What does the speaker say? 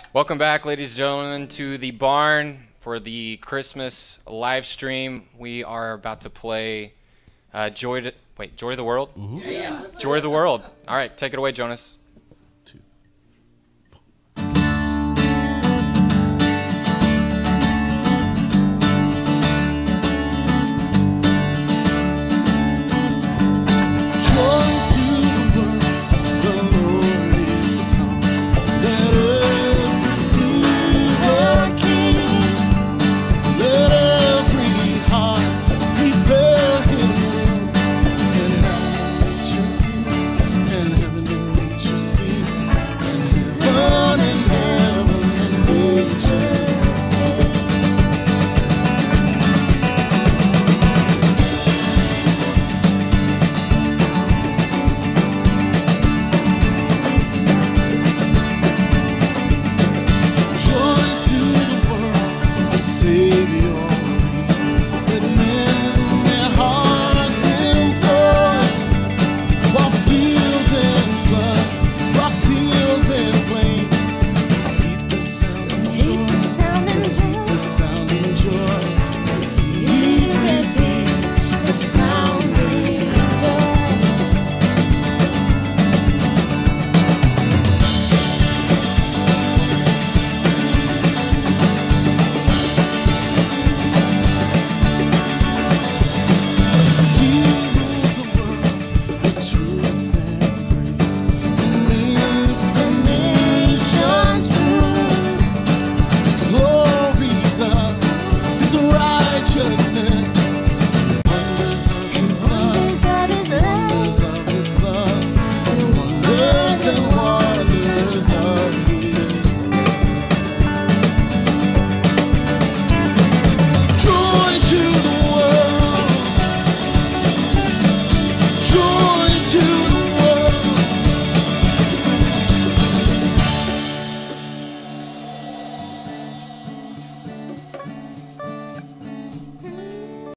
Welcome back, ladies and gentlemen, to the barn for the Christmas live stream. We are about to play Joy the World? Yeah. Joy of the World. All right, take it away, Jonas.